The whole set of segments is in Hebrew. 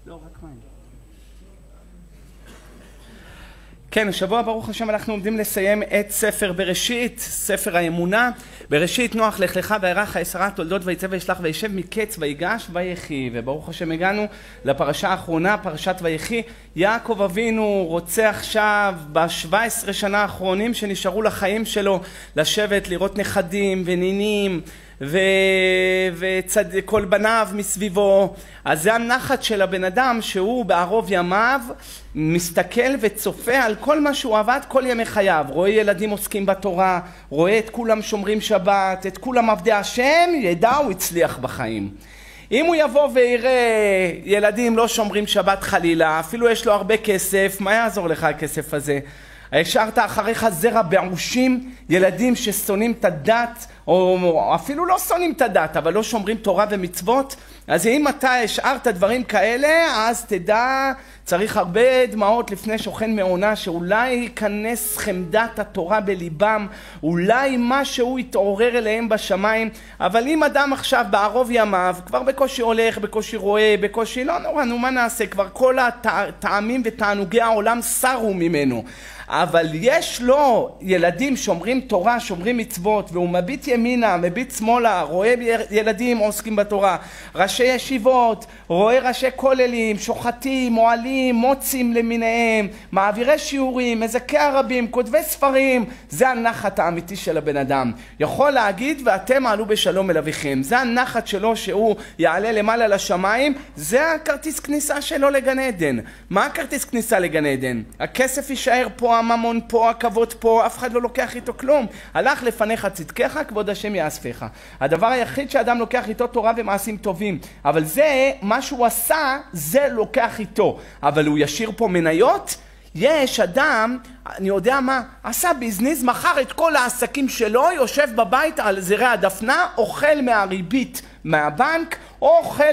לא, רק מים. כן, השבוע ברוך השם אנחנו עומדים לסיים את ספר בראשית, ספר האמונה. בראשית נוח לך לך וירח העשרה תולדות ויצא וישלח וישב מקץ ויגש ויחי. וברוך השם הגענו לפרשה האחרונה, פרשת ויחי. יעקב אבינו רוצה עכשיו ב17 שנה האחרונים שנשארו לחיים שלו לשבת, לראות נכדים ונינים וכל בניו מסביבו. אז זה הנחת של הבן אדם שהוא בערוב ימיו מסתכל וצופה על כל מה שהוא עבד כל ימי חייו. רואה ילדים עוסקים בתורה, רואה את כולם שומרים שבת, את כולם עבדי השם, ידע הוא הצליח בחיים. אם הוא יבוא ויראה ילדים לא שומרים שבת חלילה, אפילו יש לו הרבה כסף, מה יעזור לך הכסף הזה? השארת אחריך זרע בעושים, ילדים ששונאים את הדת, או אפילו לא שונאים את הדת, אבל לא שומרים תורה ומצוות. אז אם אתה השארת דברים כאלה, אז תדע, צריך הרבה דמעות לפני שוכן מעונה, שאולי ייכנס חמדת התורה בליבם, אולי משהו יתעורר אליהם בשמיים. אבל אם אדם עכשיו בערוב ימיו, כבר בקושי הולך, בקושי רואה, בקושי לא נורא, נו מה נעשה? כבר כל הטעמים ותענוגי העולם סרו ממנו. אבל יש לו ילדים שומרים תורה, שומרים מצוות, והוא מביט ימינה, מביט שמאלה, רואה ילדים עוסקים בתורה, ראשי ישיבות, רואה ראשי כוללים, שוחטים, מועלים, מוצים למיניהם, מעבירי שיעורים, מזכי הרבים, כותבי ספרים. זה הנחת האמיתי של הבן אדם. יכול להגיד ואתם עלו בשלום אל אביכם. זה הנחת שלו שהוא יעלה למעלה לשמיים. זה הכרטיס כניסה שלו לגן עדן. מה הכרטיס כניסה לגן עדן? הכסף יישאר פה, הממון פה, הכבוד פה, אף אחד לא לוקח איתו כלום. הלך לפניך צדקך, כבוד השם יאספך. הדבר היחיד שאדם לוקח איתו תורה ומעשים טובים, אבל זה מה שהוא עשה, זה לוקח איתו. אבל הוא ישאיר פה מניות? יש אדם, אני יודע מה, עשה ביזנס, מכר את כל העסקים שלו, יושב בבית על זרי הדפנה, אוכל מהריבית מהבנק, או אוכל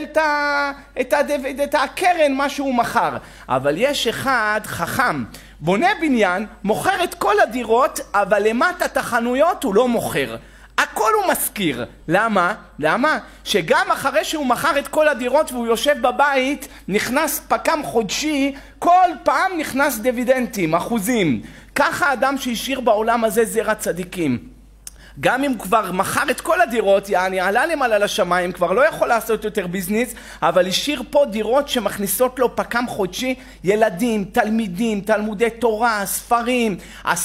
את הקרן, מה שהוא מכר. אבל יש אחד חכם, בונה בניין, מוכר את כל הדירות, אבל למטה את החנויות הוא לא מוכר. הכל הוא מזכיר. למה? למה? שגם אחרי שהוא מכר את כל הדירות והוא יושב בבית, נכנס פקם חודשי, כל פעם נכנס דיבידנדים, אחוזים. ככה אדם שהשאיר בעולם הזה זרע צדיקים. גם אם כבר מכר את כל הדירות, יעני עלה למעלה לשמיים, כבר לא יכול לעשות יותר ביזנס, אבל השאיר פה דירות שמכניסות לו פקם חודשי, ילדים, תלמידים, תלמודי תורה, ספרים,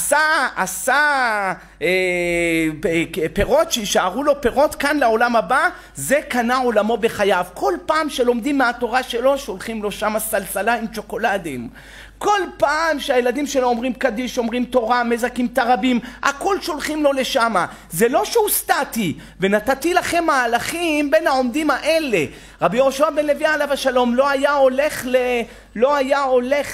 עשה פירות שישארו לו פירות כאן לעולם הבא, זה קנה עולמו בחייו. כל פעם שלומדים מהתורה שלו, שולחים לו שם סלסלה עם צ'וקולדים. כל פעם שהילדים שלו אומרים קדיש, אומרים תורה, מזכים תרבים, הכל שולחים לו לשם. זה לא שהוא סטטי, ונתתי לכם מהלכים בין העומדים האלה. רבי יהושע בן לוי עליו השלום לא היה הולך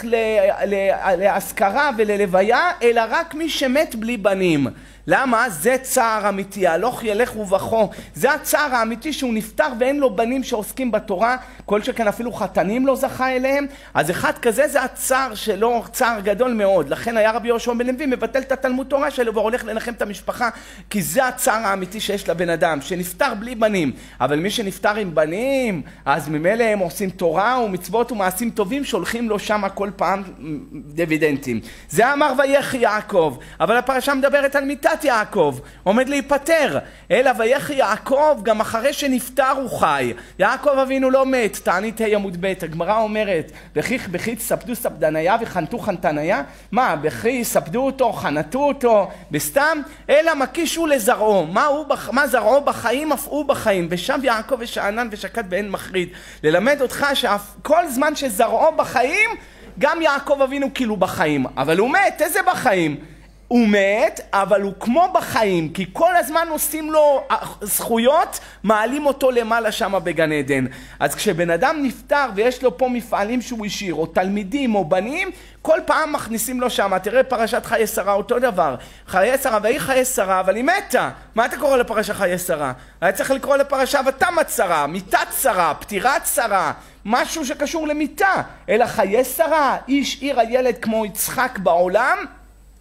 להזכרה וללוויה, אלא רק מי שמת בלי בנים. למה? זה צער אמיתי, הלוך ילך ובכו. זה הצער האמיתי שהוא נפטר ואין לו בנים שעוסקים בתורה, כל שכן אפילו חתנים לא זכה אליהם. אז אחד כזה זה הצער שלו, צער גדול מאוד. לכן היה רבי יהושע בן לוי מבטל את התלמוד תורה שלו והולך לנחם את המשפחה, כי זה הצער האמיתי שיש לבן אדם, שנפטר בלי בנים. אבל מי שנפטר עם בנים, אז ממילא הם עושים תורה ומצוות ומעשים טובים, שולחים לו שם כל פעם דיבידנדים. זה אמר ויחי יעקב. אבל הפרשה מדברת על מיתת יעקב, עומד להיפטר. אלא ויחי יעקב, גם אחרי שנפטר הוא חי. יעקב אבינו לא מת. תענית עמוד ב', הגמרא אומרת, בכי ספדו ספדניה וחנתו חנתניה. מה, בכי ספדו אותו, חנתו אותו, בסתם? אלא מקישו לזרעו. מה זרעו בחיים? אף הוא בחיים. ושב יעקב ושאנן ושקט באין מחריד. ללמד אותך שכל זמן שזרעו בחיים, גם יעקב אבינו כאילו בחיים. אבל הוא מת, איזה בחיים? הוא מת, אבל הוא כמו בחיים, כי כל הזמן עושים לו זכויות, מעלים אותו למעלה שם בגן עדן. אז כשבן אדם נפטר ויש לו פה מפעלים שהוא השאיר, או תלמידים או בנים, כל פעם מכניסים לו שם. תראה פרשת חיי שרה, אותו דבר. חיי שרה, והיא חיי שרה, אבל היא מתה. מה אתה קורא לפרשת חיי שרה? היה צריך לקרוא לפרשה ותמת שרה, מיתת שרה, פטירת שרה, משהו שקשור למיתה. אלא חיי שרה, היא השאירה ילד כמו יצחק בעולם,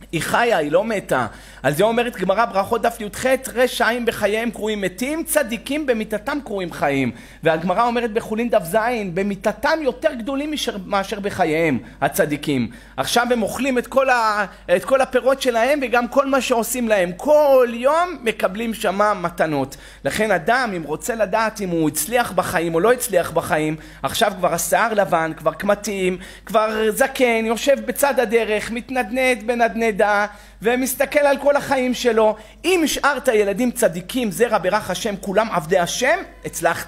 היא חיה, היא לא מתה. על זה אומרת גמרא ברכות דף י"ח, רשעים בחייהם קרויים מתים, צדיקים במיתתם קרויים חיים. והגמרא אומרת בחולין דף ז', במיתתם יותר גדולים מאשר בחייהם, הצדיקים. עכשיו הם אוכלים את כל הפירות שלהם וגם כל מה שעושים להם. כל יום מקבלים שמה מתנות. לכן אדם, אם רוצה לדעת אם הוא הצליח בחיים או לא הצליח בחיים, עכשיו כבר השיער לבן, כבר קמטים, כבר זקן, יושב בצד הדרך, מתנדנד בנדנדה, ומסתכל על כל החיים שלו. אם השארת ילדים צדיקים, זרע ברך השם, כולם עבדי השם, הצלחת,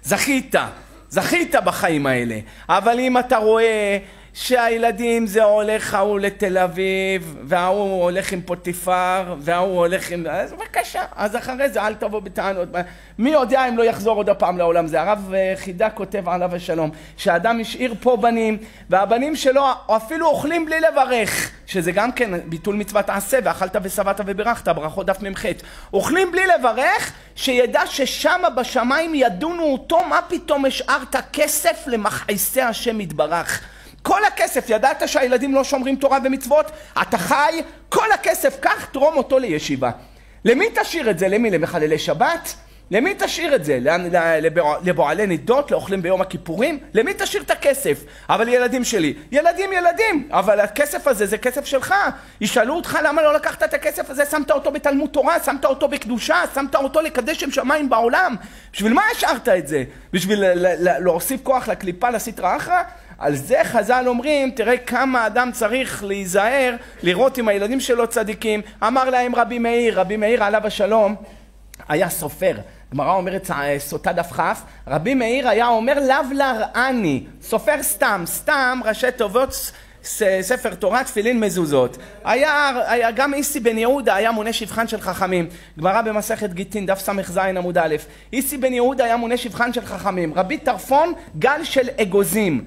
זכית בחיים האלה. אבל אם אתה רואה שהילדים זה הולך ההוא לתל אביב, וההוא הולך עם פוטיפר, וההוא הולך עם... אז בבקשה, אז אחרי זה אל תבוא בטענות. מי יודע אם לא יחזור עוד הפעם לעולם זה. הרב חידה כותב עליו השלום, שהאדם השאיר פה בנים, והבנים שלו אפילו אוכלים בלי לברך, שזה גם כן ביטול מצוות עשה, ואכלת ושבעת וברכת, ברכות דף מ"ח. אוכלים בלי לברך, שידע ששם בשמיים ידונו אותו, מה פתאום השארת כסף למכעיסי השם יתברך. כל הכסף, ידעת שהילדים לא שומרים תורה ומצוות? אתה חי, כל הכסף, כך תרום אותו לישיבה. למי תשאיר את זה? למי? למחללי שבת? למי תשאיר את זה? לבועלי נידות, לאוכלים ביום הכיפורים? למי תשאיר את הכסף? אבל ילדים שלי, ילדים, אבל הכסף הזה זה כסף שלך. ישאלו אותך למה לא לקחת את הכסף הזה, שמת אותו בתלמוד תורה, שמת אותו בקדושה, שמת אותו לקדש שם שמיים בעולם. בשביל מה השארת את זה? בשביל להוסיף כוח לקליפה, לסטרא אחרא? על זה חז"ל אומרים, תראה כמה אדם צריך להיזהר, לראות אם הילדים שלו צדיקים. אמר להם רבי מאיר עליו השלום, היה סופר. גמרא אומרת סוטה דף כ, רבי מאיר היה אומר לאו לרעני, סופר סתם ראשי תיבות, ספר תורה, תפילין, מזוזות. היה גם איסי בן יהודה היה מונה שבחן של חכמים. גמרא במסכת גיטין דף ס"ז עמוד א', איסי בן יהודה היה מונה שבחן של חכמים. רבי טרפון גל של אגוזים.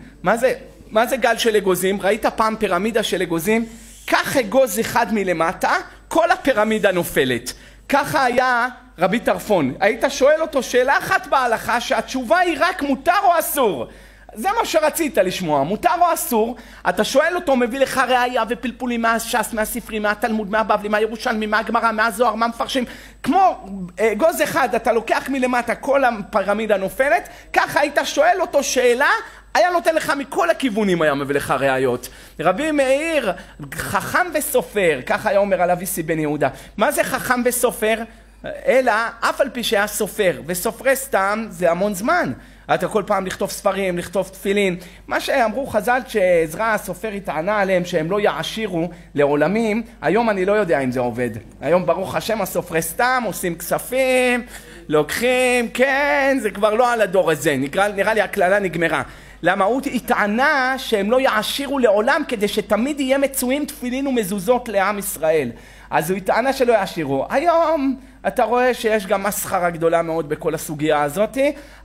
מה זה גל של אגוזים? ראית פעם פירמידה של אגוזים? קח אגוז אחד מלמטה, כל הפירמידה נופלת. ככה היה רבי טרפון. היית שואל אותו שאלה אחת בהלכה, שהתשובה היא רק מותר או אסור. זה מה שרצית לשמוע, מותר או אסור. אתה שואל אותו, מביא לך ראיה ופלפולים מהש"ס, מהספרים, מהתלמוד, מהבבלי, מהירושלמי, מהגמרא, מהזוהר, מהמפרשים. כמו אגוז אחד, אתה לוקח מלמטה, כל הפירמידה נופלת. ככה היית שואל אותו שאלה, היה נותן לך מכל הכיוונים, היה מביא לך ראיות. רבי מאיר, חכם וסופר, ככה היה אומר עליו איסי בן יהודה. מה זה חכם וסופר? אלא, אף על פי שהיה סופר, וסופרי סתם זה המון זמן. אתה כל פעם לכתוב ספרים, לכתוב תפילין. מה שאמרו חז"ל שעזרא הסופר התענה עליהם שהם לא יעשירו לעולמים, היום אני לא יודע אם זה עובד. היום ברוך השם הסופרי סתם עושים כספים, לוקחים, כן, זה כבר לא על הדור הזה. נראה לי הכללה נגמרה. למה הוא התענה שהם לא יעשירו לעולם כדי שתמיד יהיה מצויים תפילין ומזוזות לעם ישראל. אז הוא התענה שלא יעשירו. היום אתה רואה שיש גם מסחרה גדולה מאוד בכל הסוגיה הזאת,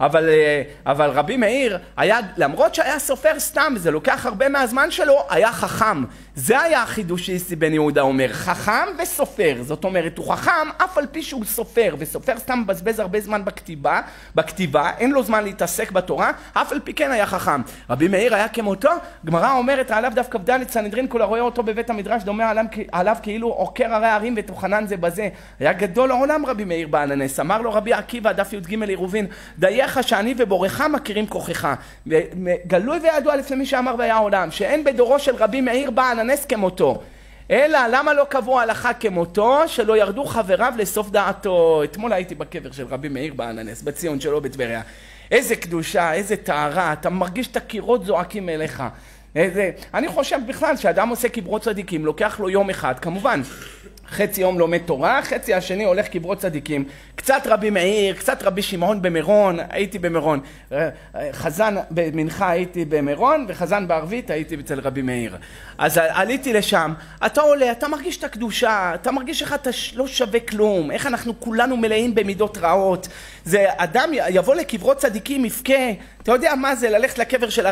אבל רבי מאיר היה, למרות שהיה סופר סתם, זה לוקח הרבה מהזמן שלו, היה חכם. זה היה החידוש שאיסי בן יהודה אומר, חכם וסופר. זאת אומרת, הוא חכם אף על פי שהוא סופר, וסופר סתם מבזבז הרבה זמן בכתיבה, אין לו זמן להתעסק בתורה, אף על פי כן היה חכם. רבי מאיר היה כמותו, גמרא אומרת עליו דף כ"ד סנהדרין, כל הרואה אותו בבית המדרש דומה עליו כאילו עוקר הרי הרים וטוחנן זה בזה. היה גדול העולם רבי מאיר בעל הנס. אמר לו רבי עקיבא דף י"ג עירובין, דייך שאני ובורך מכירים כוחך. גלוי וידוע לפני מי שאמר והיה העולם, שאין בדורו של רבי מאיר בעל הנס כמותו. אלא למה לא קבעו הלכה כמותו, שלא ירדו חבריו לסוף דעתו. אתמול הייתי בקבר של רבי מאיר בעל הנס, בציון שלו בטבריה. איזה קדושה, איזה טהרה, אתה מרגיש את הקירות זועקים אליך. אני חושב בכלל שאדם עושה קברות צדיקים, לוקח לו יום אחד, כמובן. חצי יום לומד תורה, חצי השני הולך קברות צדיקים. קצת רבי מאיר, קצת רבי שמעון במירון, הייתי במירון. חזן במנחה הייתי במירון, וחזן בערבית הייתי אצל רבי מאיר. אז עליתי לשם, אתה עולה, אתה מרגיש את הקדושה, אתה מרגיש איך אתה לא שווה כלום, איך אנחנו כולנו מלאים במידות רעות. זה אדם יבוא לקברות צדיקים, יפכה, אתה יודע מה זה ללכת לקבר של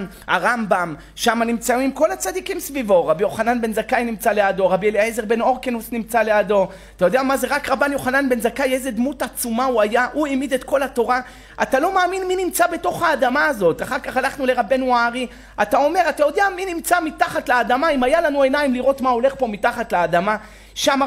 הרמב"ם, שם נמצאים כל הצדיקים סביבו, רבי יוחנן בן זכאי נמצא לידו, רבי אליעזר בן אורקן אורחנוס נמצא לידו. אתה יודע מה זה? רק רבן יוחנן בן זכאי, איזה דמות עצומה הוא היה, הוא העמיד את כל התורה. אתה לא מאמין מי נמצא בתוך האדמה הזאת. אחר כך הלכנו לרבנו הארי, אתה אומר, אתה יודע מי נמצא מתחת לאדמה? אם היה לנו עיניים לראות מה הולך פה מתחת לאדמה, שם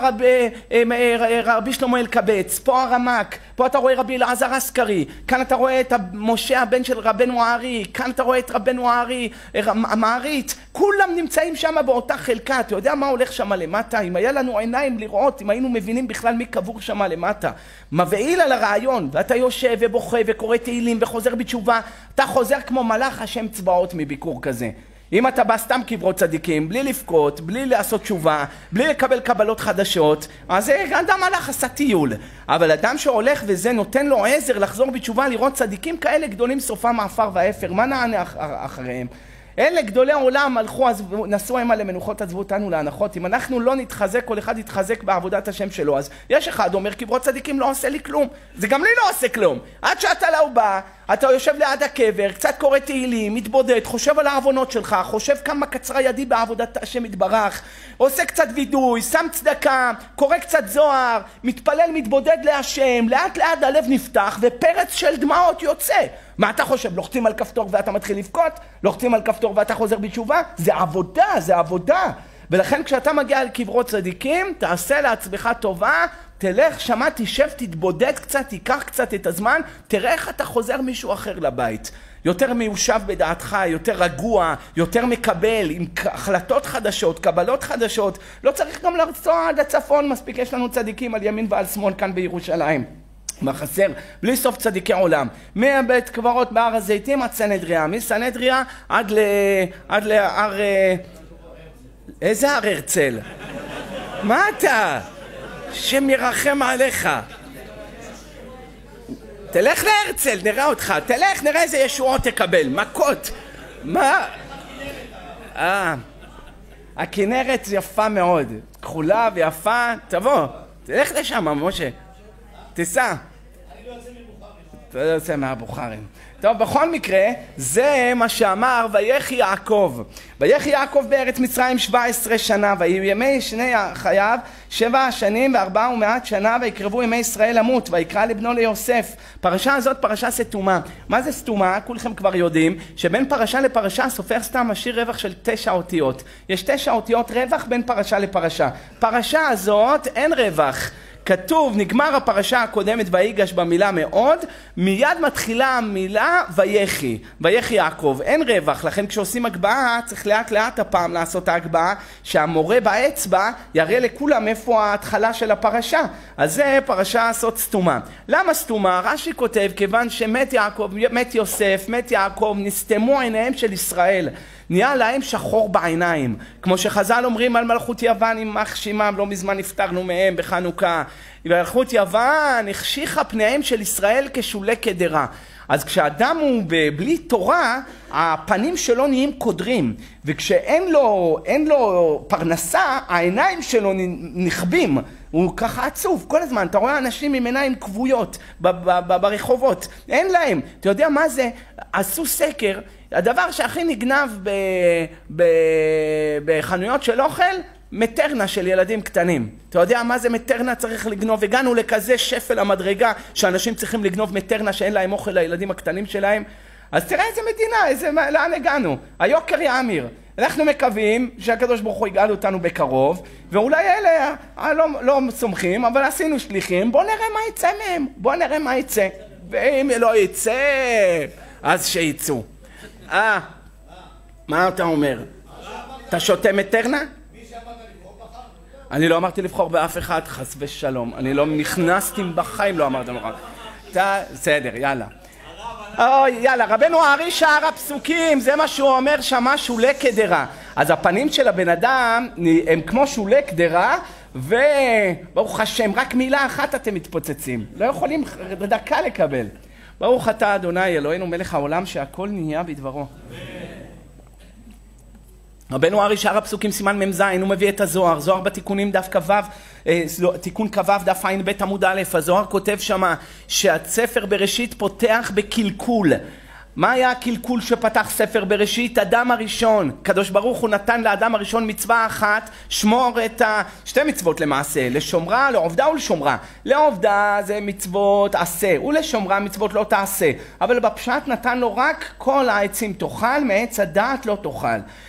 רבי שלמה אלקבץ, פה הרמק, פה אתה רואה רבי אלעזר אסקרי, כאן אתה רואה את משה הבן של רבנו הארי, כאן אתה רואה את רבנו הארי, המערית, כולם נמצאים שם באותה חלקה. אתה יודע מה הולך שם למטה? אם היה לנו עיניים לראות, אם היינו מבינים בכלל מי קבור שם למטה. מבעיל על הרעיון, ואתה יושב ובוכה וקורא תהילים וחוזר בתשובה, אתה חוזר כמו מלאך השם צבאות מביקור כזה. אם אתה בא סתם קברות צדיקים, בלי לפקות, בלי לעשות תשובה, בלי לקבל קבלות חדשות, אז אדם הלך עשה טיול. אבל אדם שהולך וזה נותן לו עזר לחזור בתשובה, לראות צדיקים כאלה גדולים סופם העפר והאפר, מה נענה אחריהם? אלה גדולי העולם הלכו, נסו המה למנוחות, עזבו אותנו להנחות. אם אנחנו לא נתחזק, כל אחד יתחזק בעבודת השם שלו, אז יש אחד אומר, קברות צדיקים לא עושה לי כלום. זה גם לי לא עושה כלום. עד שאתה לא בא, אתה יושב ליד הקבר, קצת קורא תהילים, מתבודד, חושב על העוונות שלך, חושב כמה קצרה ידי בעבודת השם יתברך, עושה קצת וידוי, שם צדקה, קורא קצת זוהר, מתפלל, מתבודד להשם, לאט לאט הלב נפתח ופרץ של דמעות יוצא. מה אתה חושב? לוחצים על כפתור ואתה מתחיל לבכות? לוחצים על כפתור ואתה חוזר בתשובה? זה עבודה, זה עבודה. ולכן כשאתה מגיע לקברות צדיקים, תעשה לעצמך טובה, תלך שמה, תשב, תתבודד קצת, תיקח קצת את הזמן, תראה איך אתה חוזר מישהו אחר לבית. יותר מיושב בדעתך, יותר רגוע, יותר מקבל, עם החלטות חדשות, קבלות חדשות. לא צריך גם לרצוע עד הצפון, מספיק יש לנו צדיקים על ימין ועל שמאל כאן בירושלים. מה חסר? בלי סוף צדיקי עולם. מבית קברות בהר הזיתים עד סנהדריה, מסנהדריה עד להר... איזה הר הרצל? מה אתה? השם ירחם עליך. תלך להרצל, נראה אותך. תלך, נראה איזה ישועות תקבל. מכות. מה? הכנרת יפה מאוד. כחולה ויפה. תבוא. תלך לשם, משה. תיסע. אתה לא יוצא מהבוכרים. טוב, בכל מקרה, זה מה שאמר ויחי יעקב. ויחי יעקב בארץ מצרים 17 שנה, וימי שני חייו 7 שנים ו400 שנה, ויקרבו ימי ישראל למות, ויקרא לבנו ליוסף. פרשה הזאת פרשה סתומה. מה זה סתומה? כולכם כבר יודעים שבין פרשה לפרשה סופר סתם משאיר רווח של 9 אותיות. יש 9 אותיות רווח בין פרשה לפרשה. פרשה הזאת אין רווח. כתוב, נגמר הפרשה הקודמת ויגש במילה מאוד, מיד מתחילה המילה ויחי, ויחי יעקב, אין רווח, לכן כשעושים הגבהה צריך לאט לאט הפעם לעשות ההגבהה, שהמורה באצבע יראה לכולם איפה ההתחלה של הפרשה, אז זה פרשה עשות סתומה. למה סתומה? רש"י כותב, כיוון שמת יעקב, מת יוסף, מת יעקב, נסתמו עיניהם של ישראל, נהיה להם שחור בעיניים, כמו שחז"ל אומרים על מלכות יוון יימח שמם, לא מזמן נפטרנו מהם בחנוכה, מלכות יוון החשיכה פניהם של ישראל כשולי קדרה. אז כשאדם הוא בלי תורה, הפנים שלו נהיים קודרים, וכשאין לו פרנסה, העיניים שלו נכבים, הוא ככה עצוב כל הזמן. אתה רואה אנשים עם עיניים כבויות ברחובות, אין להם. אתה יודע מה זה? עשו סקר, הדבר שהכי נגנב בחנויות של אוכל, מטרנה של ילדים קטנים. אתה יודע מה זה מטרנה צריך לגנוב? הגענו לכזה שפל המדרגה שאנשים צריכים לגנוב מטרנה שאין להם אוכל לילדים הקטנים שלהם. אז תראה איזה מדינה, לאן הגענו? היוקר יאמיר. אנחנו מקווים שהקדוש ברוך הוא יגאל אותנו בקרוב, ואולי אלה לא סומכים, אבל עשינו שליחים, בוא נראה מה יצא מהם, בוא נראה מה יצא. ואם לא יצא, אז שיצאו. מה אתה אומר? אתה שותה מטרנה? אני לא אמרתי לבחור באף אחד, חס ושלום. אני לא נכנסתי בחיים, לא אמרתי לך. בסדר, יאללה. יאללה, רבנו הארי שער הפסוקים, זה מה שהוא אומר שם, שולי קדרה. אז הפנים של הבן אדם הם כמו שולי קדרה, וברוך השם, רק מילה אחת אתם מתפוצצים. לא יכולים דקה לקבל. ברוך אתה אדוני אלוהינו מלך העולם שהכל נהיה בדברו. רבנו הארי שער הפסוקים סימן מ"ז, הוא מביא את הזוהר, זוהר בתיקונים דף כ"ו, תיקון כ"ו דף ע"ב עמוד א', הזוהר כותב שמה שהספר בראשית פותח בקלקול. מה היה הקלקול שפתח ספר בראשית? אדם הראשון. קדוש ברוך הוא נתן לאדם הראשון מצווה אחת, שמור את שתי מצוות למעשה, לשומרה, לעובדה ולשומרה. לעובדה זה מצוות עשה, ולשומרה מצוות לא תעשה. אבל בפשט נתן לו רק כל העצים תאכל, מעץ הדעת לא תאכל.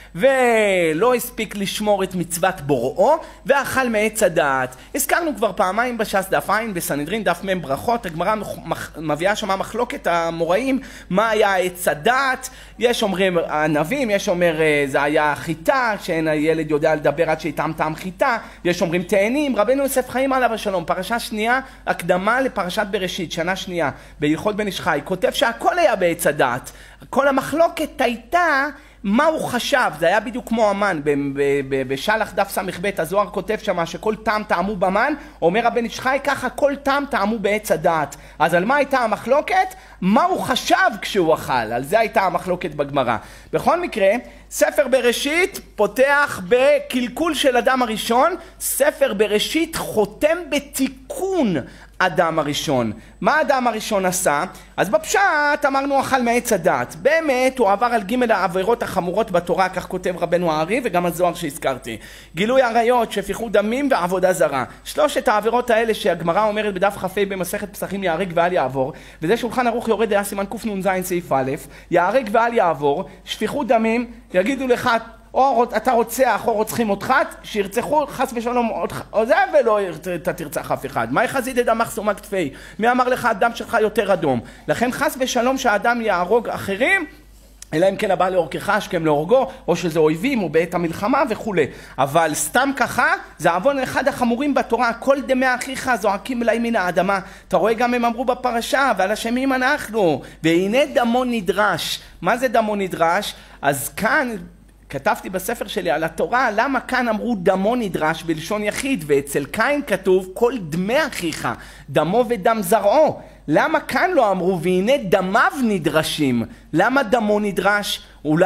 ולא הספיק לשמור את מצוות בוראו, ואכל מעץ הדעת. הזכרנו כבר פעמיים בש"ס דף עין, בסנהדרין דף מ' ברכות, הגמרא מביאה שמה מחלוקת המוראים, מה היה עץ הדעת. יש אומרים ענבים, יש אומר זה היה חיטה, שאין הילד יודע לדבר עד שיטעם טעם חיטה, יש אומרים תאנים. רבנו יוסף חיים עליו השלום, פרשה שנייה, הקדמה לפרשת בראשית, שנה שנייה, בהלכות בן איש חי, כותב שהכל היה בעץ הדעת. כל המחלוקת הייתה מה הוא חשב. זה היה בדיוק כמו המן, בשלח דף ס"ב הזוהר כותב שמה שכל טעם טעמו במן, אומר הבן איש חי ככה כל טעם טעמו בעץ הדעת. אז על מה הייתה המחלוקת? מה הוא חשב כשהוא אכל, על זה הייתה המחלוקת בגמרא. בכל מקרה, ספר בראשית פותח בקלקול של אדם הראשון, ספר בראשית חותם בתיקון אדם הראשון. מה אדם הראשון עשה? אז בפשט אמרנו אכל מעץ הדעת. באמת הוא עבר על ג' העבירות החמורות בתורה, כך כותב רבנו הארי וגם הזוהר שהזכרתי. גילוי עריות, שפיכות דמים ועבודה זרה. שלושת העבירות האלה שהגמרא אומרת בדף כ"ה במסכת פסחים ייהרג ואל יעבור, וזה שולחן ערוך יורד דעה סימן קנ"ז סעיף א', ייהרג ואל יעבור, שפיכות דמים, יגידו לך או אתה רוצח או רוצחים אותך, שירצחו חס ושלום אותך, או זה ולא אתה תרצח אף אחד. מה יחזית את המחסום על כתפי? מי אמר לך הדם שלך יותר אדום? לכן חס ושלום שהאדם יהרוג אחרים, אלא אם כן הבא להורגך השכם להורגו, או שזה אויבים, או בעת המלחמה וכו'. אבל סתם ככה, זה עוון אחד החמורים בתורה, כל דמי אחיך זועקים אליי מן האדמה. אתה רואה גם הם אמרו בפרשה, ועל השמים אנחנו, והנה דמו נדרש. מה זה דמו נדרש? אז כאן כתבתי בספר שלי על התורה, למה כאן אמרו דמו נדרש בלשון יחיד, ואצל קין כתוב כל דמי אחיך, דמו ודם זרעו. למה כאן לא אמרו והנה דמיו נדרשים? למה דמו נדרש?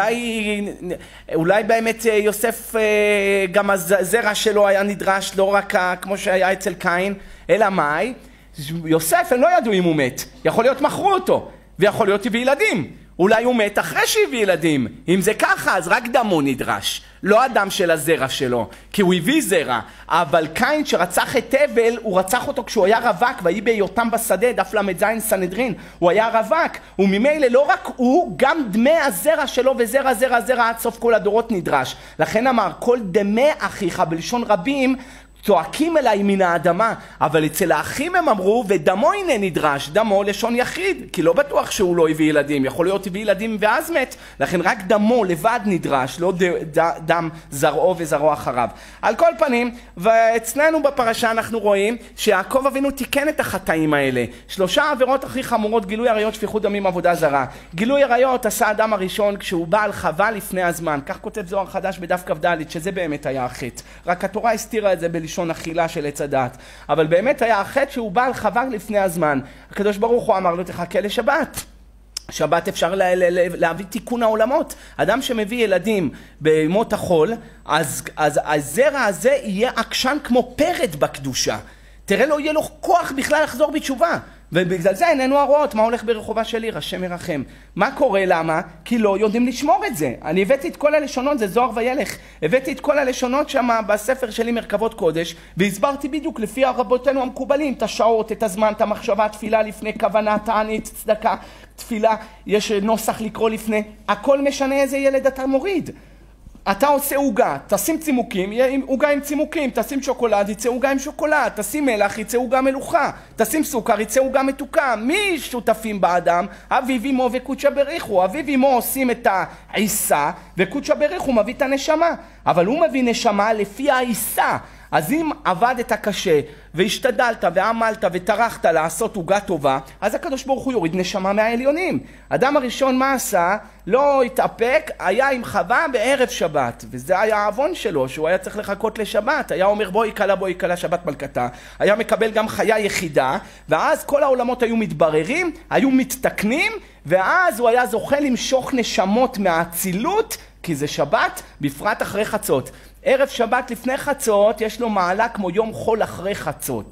אולי באמת יוסף גם הזרע שלו היה נדרש, לא רק כמו שהיה אצל קין, אלא מאי? יוסף הם לא ידעו אם הוא מת, יכול להיות מכרו אותו, ויכול להיות הביא ילדים. אולי הוא מת אחרי שהביא ילדים. אם זה ככה, אז רק דמו נדרש. לא הדם של הזרע שלו, כי הוא הביא זרע. אבל קין שרצח את הבל, הוא רצח אותו כשהוא היה רווק, ויהי בהיותם בשדה, דף ל"ז סנהדרין, הוא היה רווק. וממילא לא רק הוא, גם דמי הזרע שלו וזרע זרע זרע עד סוף כל הדורות נדרש. לכן אמר, כל דמי אחיך בלשון רבים, צועקים אליי מן האדמה, אבל אצל האחים הם אמרו, ודמו הנה נדרש, דמו לשון יחיד, כי לא בטוח שהוא לא הביא ילדים, יכול להיות הביא ילדים ואז מת, לכן רק דמו לבד נדרש, לא דם זרעו וזרעו אחריו. על כל פנים, ואצלנו בפרשה אנחנו רואים שיעקב אבינו תיקן את החטאים האלה. 3 עבירות הכי חמורות, גילוי עריות, שפיכות דמים, עבודה זרה. גילוי עריות עשה אדם הראשון כשהוא בא על חווה לפני הזמן, כך כותב זוהר חדש בדף כ"ד, שזה באמת היה החטא. רק התורה הסתירה את זה בלשון אכילה של עץ הדעת. אבל באמת היה החטא שהוא בא על חווה לפני הזמן. הקדוש ברוך הוא אמר לו תחכה לשבת. שבת אפשר להביא תיקון העולמות. אדם שמביא ילדים בימות החול, אז הזרע הזה יהיה עקשן כמו פרד בקדושה. תראה לו, יהיה לו כוח בכלל לחזור בתשובה. ובגלל זה איננו הרואות מה הולך ברחובה של עיר, השם ירחם. מה קורה? למה? כי לא יודעים לשמור את זה. אני הבאתי את כל הלשונות, זה זוהר וילך. הבאתי את כל הלשונות שם בספר שלי מרכבות קודש, והסברתי בדיוק לפי רבותינו המקובלים, את השעות, את הזמן, את המחשבה, תפילה לפני, כוונה, תענית, צדקה, תפילה, יש נוסח לקרוא לפני. הכל משנה איזה ילד אתה מוריד. אתה עושה עוגה, תשים צימוקים, יהיה עוגה עם צימוקים, תשים שוקולד, יצא עוגה עם שוקולד, תשים מלח, יצא עוגה מלוכה, תשים סוכר, יצא עוגה מתוקה. מי שותפים באדם? אביו אמו וקודשא בריחו. אביו אמו עושים את העיסה, וקודשא בריחו מביא את הנשמה. אבל הוא מביא נשמה לפי העיסה. אז אם עבדת קשה, והשתדלת ועמלת וטרחת לעשות עוגה טובה, אז הקדוש ברוך הוא יוריד נשמה מהעליונים. אדם הראשון מה עשה? לא התאפק, היה עם חווה בערב שבת, וזה היה העוון שלו, שהוא היה צריך לחכות לשבת. היה אומר בואי קלה שבת מלכתה, היה מקבל גם חיה יחידה, ואז כל העולמות היו מתבררים, היו מתתקנים, ואז הוא היה זוכה למשוך נשמות מהאצילות, כי זה שבת, בפרט אחרי חצות. ערב שבת לפני חצות יש לו מעלה כמו יום חול אחרי חצות.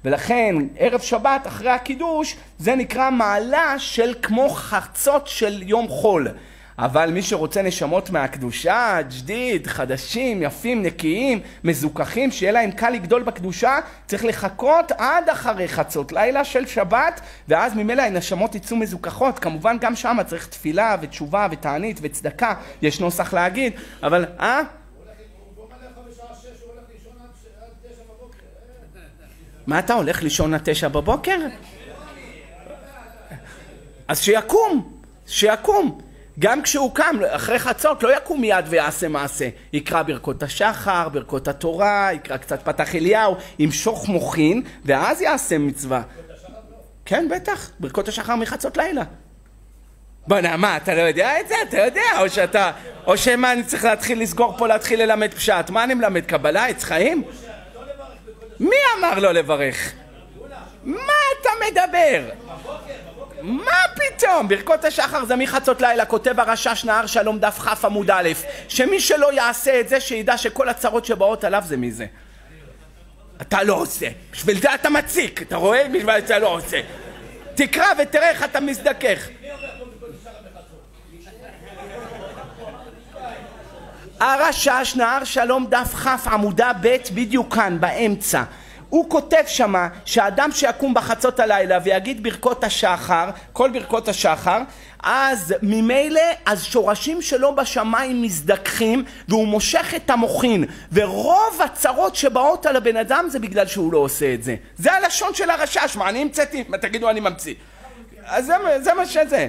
ולכן ערב שבת אחרי הקידוש זה נקרא מעלה של כמו חצות של יום חול. אבל מי שרוצה נשמות מהקדושה, ג'דית, חדשים, יפים, נקיים, מזוכחים, שיהיה להם קל לגדול בקדושה, צריך לחכות עד אחרי חצות לילה של שבת, ואז ממילא הנשמות יצאו מזוכחות. כמובן גם שם צריך תפילה ותשובה ותענית וצדקה, יש נוסח להגיד, אבל מה אתה הולך לישון עד 9 בבוקר? אז שיקום. גם כשהוא קם, אחרי חצות, לא יקום מיד ויעשה מעשה. יקרא ברכות השחר, ברכות התורה, יקרא קצת פתח אליהו, ימשוך מוחין, ואז יעשה מצווה. כן, בטח, ברכות השחר מחצות לילה. בוא, מה, אתה לא יודע את זה? אתה יודע, או שמה אני צריך להתחיל לסגור פה, להתחיל ללמד פשט? מה אני מלמד? קבלה, עץ חיים? מי אמר לא לברך? מה אתה מדבר? מה פתאום? ברכות השחר זה מחצות לילה, כותב הרש"ש נהר שלום דף כ' עמוד א', שמי שלא יעשה את זה שידע שכל הצרות שבאות עליו זה מזה. אתה לא עושה, בשביל זה אתה מציק, אתה רואה? בשביל זה אתה לא עושה. תקרא ותראה איך אתה מזדכך. הרש"ש נהר שלום דף כ' עמודה ב' בדיוק כאן באמצע. הוא כותב שמה שהאדם שיקום בחצות הלילה ויגיד ברכות השחר, כל ברכות השחר, אז ממילא אז שורשים שלו בשמיים מזדככים והוא מושך את המוחין, ורוב הצרות שבאות על הבן אדם זה בגלל שהוא לא עושה את זה. זה הלשון של הרש"ש. מה אני המצאתי? מה תגידו אני ממציא? אז זה מה שזה.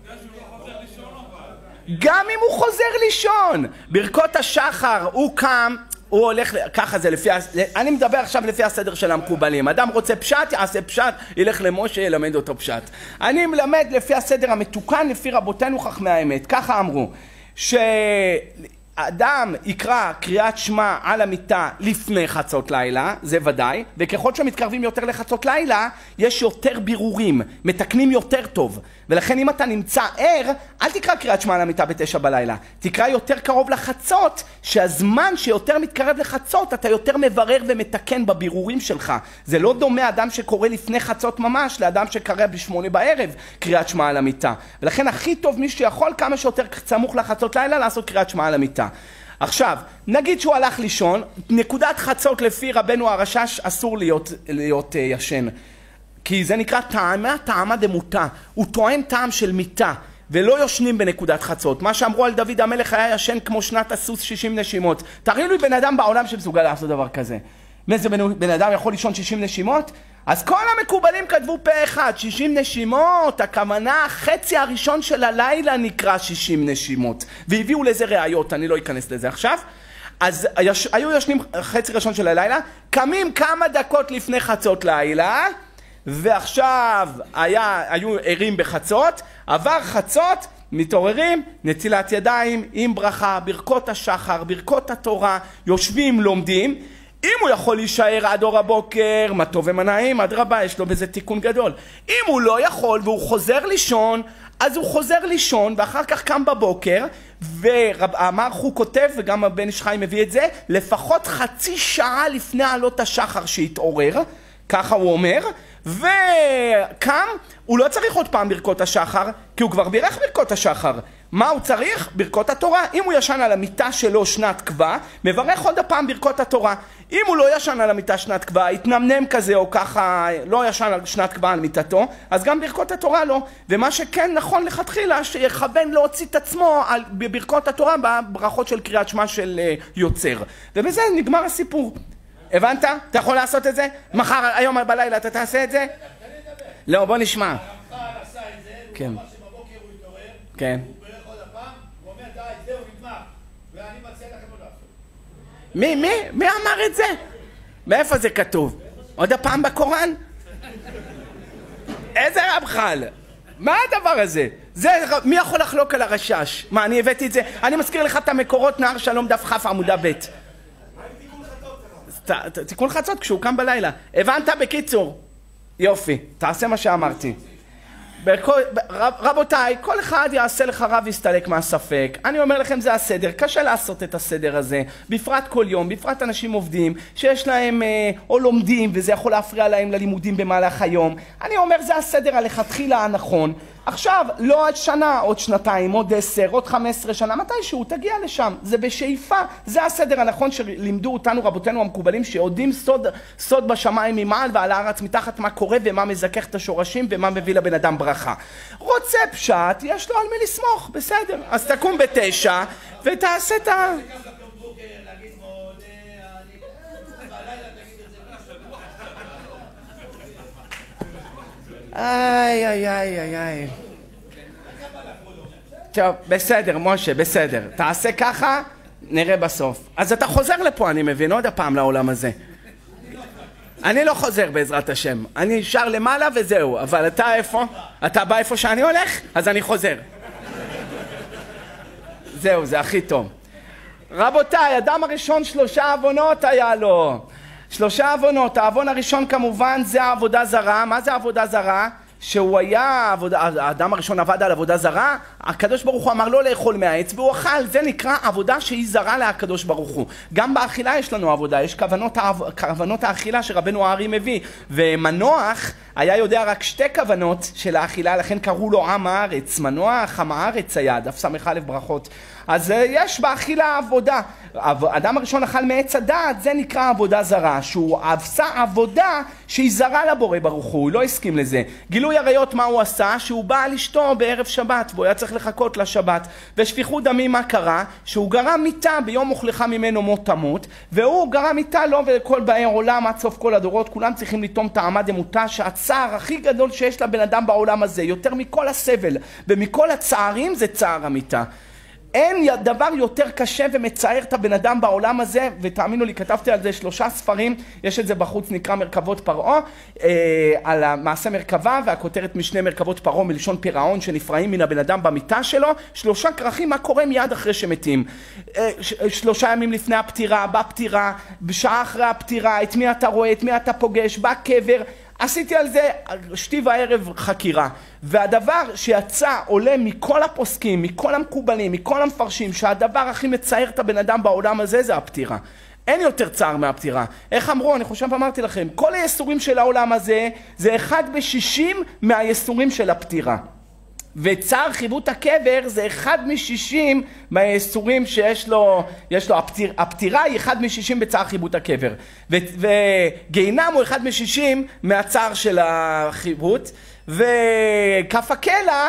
גם אם הוא חוזר לישון, ברכות השחר הוא קם, הוא הולך, ככה זה לפי, אני מדבר עכשיו לפי הסדר של המקובלים. אדם רוצה פשט, יעשה פשט, ילך למשה, ילמד אותו פשט. אני מלמד לפי הסדר המתוקן, לפי רבותינו חכמי האמת. ככה אמרו, שאדם יקרא קריאת שמע על המיטה לפני חצות לילה, זה ודאי, וככל שמתקרבים יותר לחצות לילה, יש יותר בירורים, מתקנים יותר טוב. ולכן אם אתה נמצא ער, אל תקרא קריאת שמע על המיטה ב9 בלילה. תקרא יותר קרוב לחצות, שהזמן שיותר מתקרב לחצות, אתה יותר מברר ומתקן בבירורים שלך. זה לא דומה אדם שקורא לפני חצות ממש, לאדם שקרא ב8 בערב קריאת שמע על המיטה. ולכן הכי טוב מי שיכול כמה שיותר סמוך לחצות לילה לעשות קריאת שמע על המיטה. עכשיו, נגיד שהוא הלך לישון, נקודת חצות לפי רבנו הרש"ש אסור להיות ישן. כי זה נקרא טעמה דמותה. הוא טועם טעם של מיטה, ולא יושנים בנקודת חצות. מה שאמרו על דוד המלך היה ישן כמו שנת הסוס 60 נשימות. תראי לי בן אדם בעולם שמסוגל לעשות דבר כזה. מאיזה בן אדם יכול לישון 60 נשימות? אז כל המקובלים כתבו פה אחד, 60 נשימות, הכוונה החצי הראשון של הלילה נקרא 60 נשימות. והביאו לזה ראיות, אני לא אכנס לזה עכשיו. אז היו ישנים חצי ראשון של הלילה, קמים כמה דקות לפני חצות לילה, ועכשיו היו ערים בחצות, עבר חצות, מתעוררים, נטילת ידיים עם ברכה, ברכות השחר, ברכות התורה, יושבים, לומדים. אם הוא יכול להישאר עד אור הבוקר, מה טוב ומה נעים, אדרבה, יש לו בזה תיקון גדול. אם הוא לא יכול והוא חוזר לישון, אז הוא חוזר לישון ואחר כך קם בבוקר, והמערך הוא כותב, וגם הבן איש חיים מביא את זה, לפחות חצי שעה לפני עלות השחר שהתעורר, ככה הוא אומר, וקם, הוא לא צריך עוד פעם ברכות השחר, כי הוא כבר בירך ברכות השחר. מה הוא צריך? ברכות התורה. אם הוא ישן על המיטה שלו שנת קבע, מברך עוד הפעם ברכות התורה. אם הוא לא ישן על המיטה שנת קבע, התנמנם כזה או ככה, לא ישן על שנת קבע על מיטתו, אז גם ברכות התורה לא. ומה שכן נכון לכתחילה, שיכוון להוציא את עצמו על ברכות התורה בברכות של קריאת שמע של יוצר. ובזה נגמר הסיפור. הבנת? אתה יכול לעשות את זה? מחר, היום בלילה אתה תעשה את זה? לא, בוא נשמע. הרמח"ל עשה את זה, הוא אמר שבבוקר הוא התעורר, כן. הוא בירך עוד הפעם, הוא אומר די, זהו, נגמר, ואני מציע לכם עוד לעשות. מי אמר את זה? מאיפה זה כתוב? עוד הפעם בקוראן? איזה רמח"ל? מה הדבר הזה? מי יכול לחלוק על הרש"ש? מה, אני הבאתי את זה? אני מזכיר לך את המקורות, נהר שלום דף כ' עמודה ב'. תיקון חצות כשהוא קם בלילה. הבנת בקיצור? יופי, תעשה מה שאמרתי. רבותיי, כל אחד יעשה לך רב ויסתלק מהספק. אני אומר לכם, זה הסדר. קשה לעשות את הסדר הזה. בפרט כל יום, בפרט אנשים עובדים, שיש להם או לומדים, וזה יכול להפריע להם ללימודים במהלך היום. אני אומר, זה הסדר הלכתחילה הנכון. עכשיו, לא עוד שנה, עוד שנתיים, עוד 10, עוד 15 שנה, מתישהו, תגיע לשם. זה בשאיפה. זה הסדר הנכון שלימדו אותנו רבותינו המקובלים, שיודעים סוד בשמיים ממעל ועל הארץ מתחת מה קורה ומה מזכך את השורשים ומה מביא לבן אדם ברכה. רוצה פשט, יש לו על מי לסמוך, בסדר. אז תקום ב9 ותעשה את ה... איי, איי, איי, איי, איי. טוב, בסדר, משה, בסדר. תעשה ככה, נראה בסוף. אז אתה חוזר לפה, אני מבין, עוד הפעם לעולם הזה. אני לא חוזר בעזרת השם. אני נשאר למעלה וזהו. אבל אתה איפה? אתה בא איפה שאני הולך? אז אני חוזר. זהו, זה הכי טוב. רבותיי, אדם הראשון 3 עוונות היה לו. 3 עוונות. העוון הראשון כמובן זה העבודה זרה. מה זה עבודה זרה? שהוא היה, האדם הראשון עבד על עבודה זרה, הקדוש ברוך הוא אמר לו לאכול מהעץ והוא אכל. זה נקרא עבודה שהיא זרה להקדוש ברוך הוא. גם באכילה יש לנו עבודה, יש כוונות האכילה שרבנו הארי מביא, ומנוח היה יודע רק 2 כוונות של האכילה, לכן קראו לו עם הארץ. מנוח עם הארץ היה, דף ס"א ברכות. אז יש באכילה עבודה. האדם הראשון אכל מעץ הדעת, זה נקרא עבודה זרה, שהוא עשה עבודה שהיא זרה לבורא ברוך הוא לא הסכים לזה. גילוי עריות מה הוא עשה? שהוא בא על אשתו בערב שבת, והוא היה צריך לחכות לשבת. ושפיכות דמים מה קרה? שהוא גרם מיתה, ביום אוכלך ממנו מות תמות, והוא גרם מיתה לו ולכל באי עולם עד סוף כל הדורות, כולם צריכים לטום טעמה דמותה, שהצער הכי גדול שיש לבן אדם בעולם הזה, יותר מכל הסבל ומכל הצערים, זה צער המיתה. אין דבר יותר קשה ומצער את הבן אדם בעולם הזה, ותאמינו לי, כתבתי על זה 3 ספרים, יש את זה בחוץ, נקרא מרכבות פרעה, על המעשה מרכבה, והכותרת משנה מרכבות פרעה מלשון פירעון שנפרעים מן הבן אדם במיטה שלו. 3 כרכים, מה קורה מיד אחרי שמתים. 3 ימים לפני הפטירה, בפטירה, בשעה אחרי הפטירה, את מי אתה רואה, את מי אתה פוגש, בקבר. עשיתי על זה 2 בערב חקירה, והדבר שיצא עולה מכל הפוסקים, מכל המקובלים, מכל המפרשים, שהדבר הכי מצער את הבן אדם בעולם הזה זה הפטירה. אין יותר צער מהפטירה. איך אמרו? אני חושב אמרתי לכם, כל היסורים של העולם הזה זה 1 ב-60 מהיסורים של הפטירה. וצער חיבות הקבר זה 1 מ-60 מהיסורים שיש לו, הפטירה היא 1 מ-60 בצער חיבות הקבר. וגיהינם הוא 1 מ-60 מהצער של החיבות, וכף הקלע,